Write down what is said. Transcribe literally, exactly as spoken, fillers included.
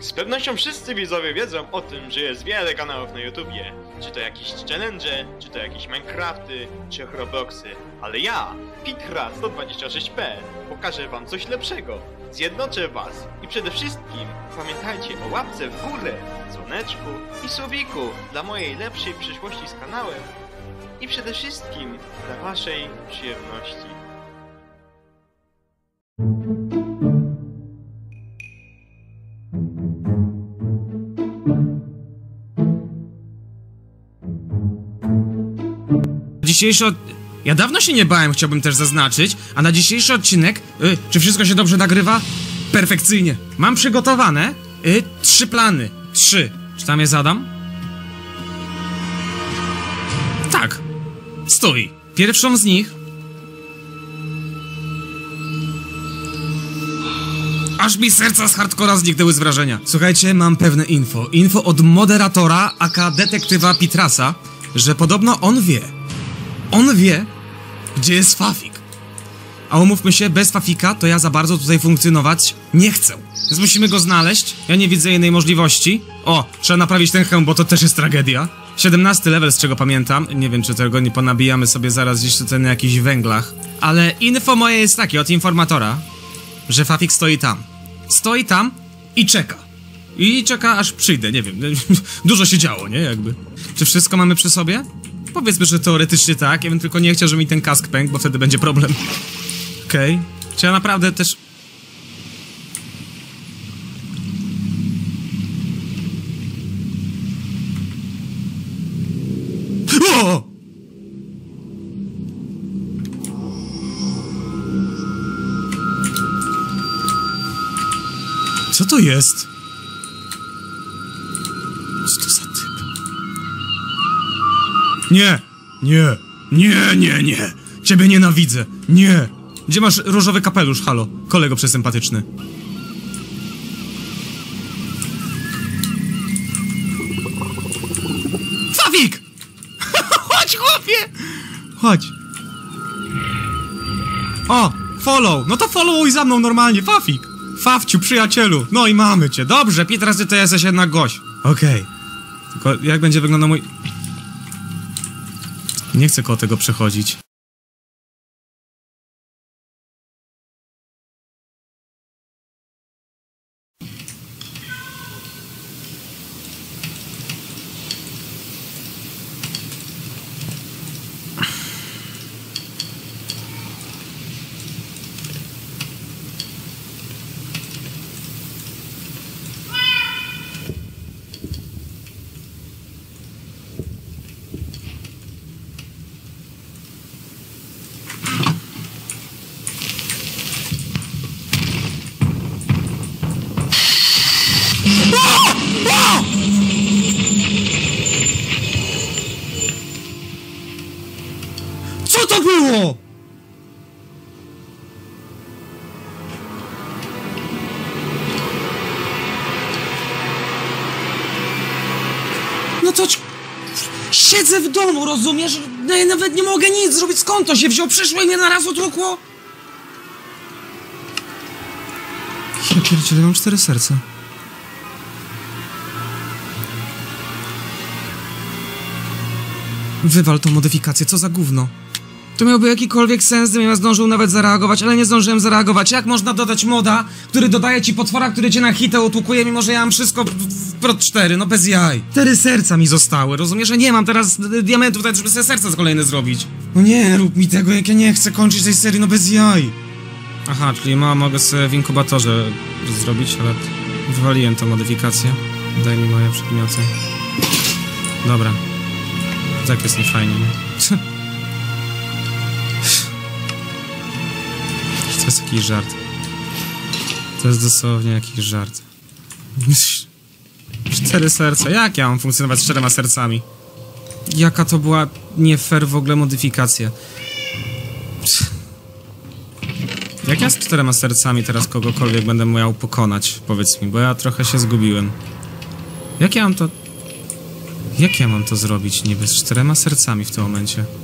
Z pewnością wszyscy widzowie wiedzą o tym, że jest wiele kanałów na YouTubie. Czy to jakieś challenge, czy to jakieś Minecrafty, czy Robloxy. Ale ja, Pitra sto dwadzieścia sześć P, pokażę wam coś lepszego. Zjednoczę was i przede wszystkim pamiętajcie o łapce w górę, dzwoneczku i subiku dla mojej lepszej przyszłości z kanałem i przede wszystkim dla waszej przyjemności. Dzisiejszy od... Ja dawno się nie bałem, chciałbym też zaznaczyć, a na dzisiejszy odcinek, y, czy wszystko się dobrze nagrywa? Perfekcyjnie. Mam przygotowane y, trzy plany. Trzy. Czy tam je zadam? Tak. Stój. Pierwszą z nich... Aż mi serca z hardcora zniknęły z wrażenia. Słuchajcie, mam pewne info. Info od moderatora, aka detektywa Pitrasa, że podobno on wie. On wie, gdzie jest Fafik. A umówmy się, bez Fafika to ja za bardzo tutaj funkcjonować nie chcę. Więc musimy go znaleźć. Ja nie widzę innej możliwości. O, trzeba naprawić ten hełm, bo to też jest tragedia. siedemnasty level, z czego pamiętam. Nie wiem, czy tego nie ponabijamy sobie zaraz gdzieś tutaj na jakichś węglach. Ale info moje jest takie od informatora, że Fafik stoi tam. Stoi tam i czeka. I czeka, aż przyjdę, nie wiem. Dużo się działo, nie? Jakby. Czy wszystko mamy przy sobie? Powiedzmy, że teoretycznie tak. Ja bym tylko nie chciał, żeby mi ten kask pękł, bo wtedy będzie problem. Okej. Okay. Czy ja naprawdę też... O! Co to jest? Co to za typ? Nie! Nie! Nie, nie, nie! Ciebie nienawidzę! Nie! Gdzie masz różowy kapelusz, halo? Kolego przesympatyczny. Fafik! Chodź, chłopie! Chodź. O! Follow! No to followuj za mną normalnie, Fafik! Fafciu, przyjacielu! No i mamy cię! Dobrze, pięć razy to jesteś jednak gość. Okej. Okay. Tylko jak będzie wyglądał mój... Nie chcę koło tego przechodzić. Co to było? No to ci... Siedzę w domu, rozumiesz? No ja nawet nie mogę nic zrobić. Skąd to się wziął? Przyszło i mnie na raz otłukło? Ja pierdzielę, mam cztery serca. Wywal tą modyfikację, co za gówno. To miałby jakikolwiek sens, gdybym ja zdążył nawet zareagować, ale nie zdążyłem zareagować. Jak można dodać moda, który dodaje ci potwora, który cię na hitę utłukuje, mimo że ja mam wszystko w, w prot cztery, no bez jaj. Cztery serca mi zostały, rozumiesz, że nie mam teraz diamentów, nawet żeby sobie serca kolejne zrobić. No nie, rób mi tego, jak ja nie chcę kończyć tej serii, no bez jaj. Aha, czyli ma, mogę sobie w inkubatorze zrobić, ale wywaliłem tą modyfikację. Daj mi moje przedmioty. Dobra. Tak jest niefajnie, nie? To jest jakiś żart. To jest dosłownie jakiś żart. Cztery serca. Jak ja mam funkcjonować z czterema sercami? Jaka to była nie fair w ogóle modyfikacja. Jak ja z czterema sercami teraz kogokolwiek będę miał pokonać? Powiedz mi, bo ja trochę się zgubiłem. Jak ja mam to... Jak ja mam to zrobić niby z czterema sercami w tym momencie?